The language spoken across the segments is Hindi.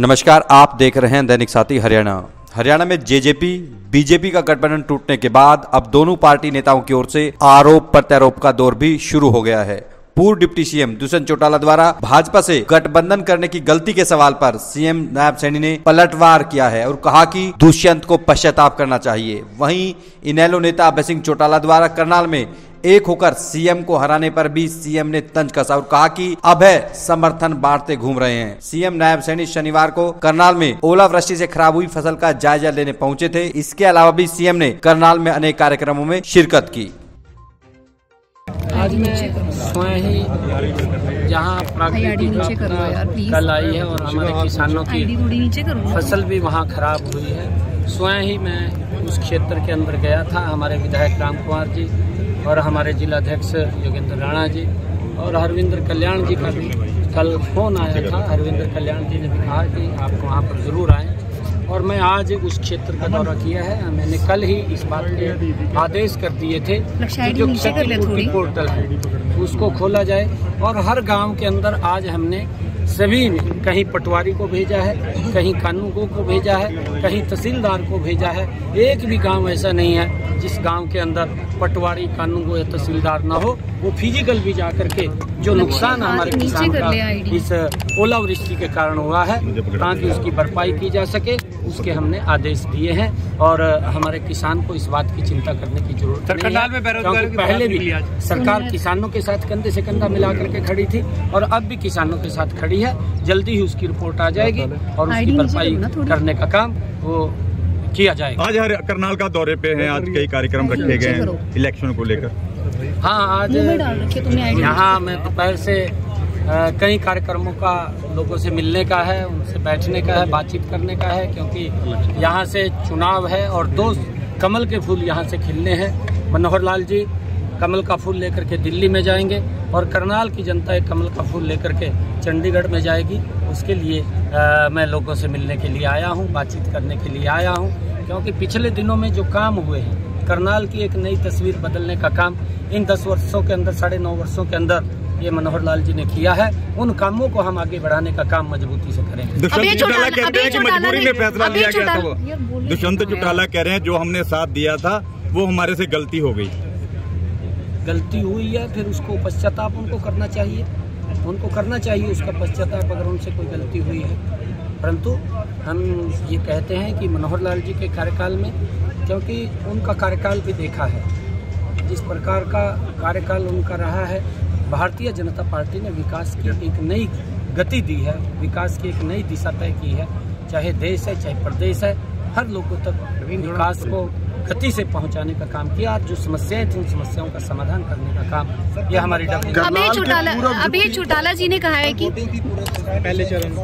नमस्कार, आप देख रहे हैं दैनिक साथी हरियाणा। हरियाणा में जेजेपी बीजेपी का गठबंधन टूटने के बाद अब दोनों पार्टी नेताओं की ओर से आरोप प्रत्यारोप का दौर भी शुरू हो गया है। पूर्व डिप्टी सीएम दुष्यंत चौटाला द्वारा भाजपा से गठबंधन करने की गलती के सवाल पर सीएम नायब सैनी ने पलटवार किया है और कहा कि दुष्यंत को पश्चाताप करना चाहिए। वहीं इनेलो नेता अभय सिंह चौटाला द्वारा करनाल में एक होकर सीएम को हराने पर भी सीएम ने तंज कसा और कहा कि अभय समर्थन बांटते घूम रहे हैं। सीएम नायब सैनी शनिवार को करनाल में ओलावृष्टि से खराब हुई फसल का जायजा लेने पहुंचे थे। इसके अलावा भी सीएम ने करनाल में अनेक कार्यक्रमों में शिरकत की। आज मैं स्वयं ही जहाँ प्राकृतिक आपदा कल आई है और हमारे किसानों की फसल भी वहाँ खराब हुई है, स्वयं ही मैं उस क्षेत्र के अंदर गया था। हमारे विधायक राम कुमार जी और हमारे जिला अध्यक्ष योगेंद्र राणा जी और हरविंदर कल्याण जी का भी कल फोन आया था। हरविंदर कल्याण जी ने भी कहा कि आप वहाँ पर जरूर आएँ और मैं आज उस क्षेत्र का दौरा किया है। मैंने कल ही इस बात के आदेश कर दिए थे कि जो क्षतिपूर्ति पोर्टल है उसको खोला जाए और हर गांव के अंदर आज हमने सभी ने कहीं पटवारी को भेजा है, कहीं कानूनगो को भेजा है, कहीं तहसीलदार को भेजा है। एक भी गांव ऐसा नहीं है जिस गांव के अंदर पटवारी, कानूनगो या तहसीलदार ना हो। वो फिजिकल भी जा करके जो नुकसान हमारे किसान का इस ओलावृष्टि के कारण हुआ है ताकि उसकी भरपाई की जा सके, उसके हमने आदेश दिए हैं। और हमारे किसान को इस बात की चिंता करने की जरूरत नहीं है, क्योंकि पहले भी सरकार किसानों के साथ कंधे से कंधा मिला करके खड़ी थी और अब भी किसानों के साथ खड़ी है। जल्दी ही उसकी रिपोर्ट आ जाएगी और उसकी भरपाई करने का काम वो किया जाएगा। आज करनाल का दौरे पे हैं, आज कई कार्यक्रम रखे गए हैं इलेक्शन को लेकर। हाँ, आज यहाँ मैं दोपहर से कई कार्यक्रमों का लोगों से मिलने का है, उनसे बैठने का है, बातचीत करने का है, क्योंकि यहाँ से चुनाव है और 2 कमल के फूल यहाँ से खिलने हैं। मनोहर लाल जी कमल का फूल लेकर के दिल्ली में जाएंगे और करनाल की जनता एक कमल का फूल लेकर के चंडीगढ़ में जाएगी। उसके लिए मैं लोगों से मिलने के लिए आया हूँ, बातचीत करने के लिए आया हूँ, क्योंकि पिछले दिनों में जो काम हुए हैं, करनाल की एक नई तस्वीर बदलने का काम इन 10 वर्षों के अंदर, 9.5 वर्षों के अंदर ये मनोहर लाल जी ने किया है। उन कामों को हम आगे बढ़ाने का काम मजबूती से करेंगे। दुष्यंत चौटाला कहते हैं कि मजबूरी में फैसला लिया गया था। वो दुष्यंत चौटाला कह रहे हैं जो हमने साथ दिया था वो हमारे से गलती हो गई। गलती हुई है, फिर उसको पश्चाताप उनको करना चाहिए, उसका पश्चाताप अगर उनसे कोई गलती हुई है। परंतु हम ये कहते हैं कि मनोहर लाल जी के कार्यकाल में, क्योंकि उनका कार्यकाल भी देखा है, जिस प्रकार का कार्यकाल उनका रहा है, भारतीय जनता पार्टी ने विकास की एक नई गति दी है, विकास की एक नई दिशा तय की है। चाहे देश है, चाहे प्रदेश है, हर लोगों तक विकास को गति से पहुंचाने का काम किया। जो समस्याएं थी उन समस्याओं का समाधान करने का काम ये हमारी अभय चौटाला जी ने कहा है कि पहले चरण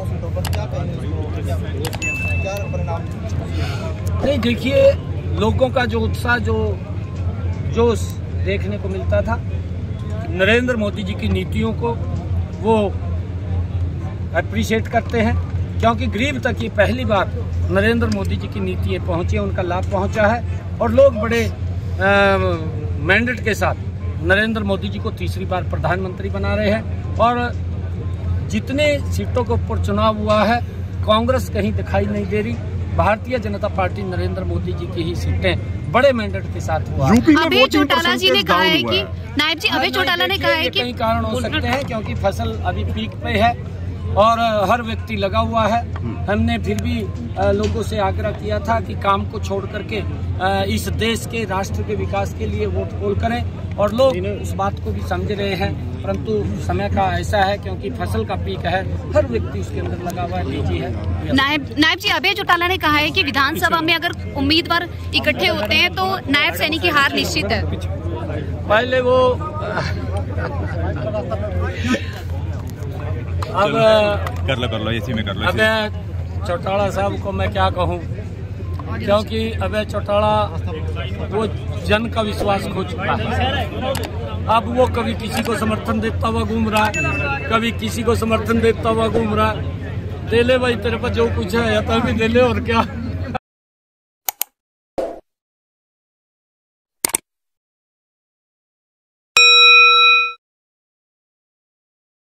नहीं, देखिए लोगों का जो उत्साह, जो जोश देखने को मिलता था, नरेंद्र मोदी जी की नीतियों को वो अप्रिशिएट करते हैं, क्योंकि गरीब तक ये पहली बार नरेंद्र मोदी जी की नीतियाँ पहुँची, उनका लाभ पहुँचा है और लोग बड़े मैंडेट के साथ नरेंद्र मोदी जी को तीसरी बार प्रधानमंत्री बना रहे हैं। और जितने सीटों के ऊपर चुनाव हुआ है, कांग्रेस कहीं दिखाई नहीं दे रही, भारतीय जनता पार्टी नरेंद्र मोदी जी की ही सीटें बड़े मैंडेट के साथ हुआ। अभय चौटाला जी ने कहा है कि नायब जी, अभय चौटाला ने कहा है कि कई कारण हो सकते हैं, क्योंकि फसल अभी पीक पे है और हर व्यक्ति लगा हुआ है। हमने फिर भी लोगों से आग्रह किया था कि काम को छोड़ करके इस देश के, राष्ट्र के विकास के लिए वोट पोल करें और लोग उस बात को भी समझ रहे हैं। परंतु समय का ऐसा है, क्योंकि फसल का पीक है, हर व्यक्ति उसके अंदर लगा हुआ है, बिजी है। नायब जी, अभय चौटाला ने कहा है कि विधानसभा में अगर उम्मीदवार इकट्ठे होते हैं तो नायब सैनी की हार निश्चित है। पहले वो अब कर लो इसी में कर लो। अभय चौटाला साहब को मैं क्या कहूँ, क्योंकि अभय चौटाला वो जन का विश्वास खो चुका है। अब वो कभी किसी को समर्थन देता हुआ घूम रहा है, कभी किसी को समर्थन देता हुआ घूम रहा है। दे ले भाई, तेरे पास जो कुछ है या तो भी दे ले, और क्या।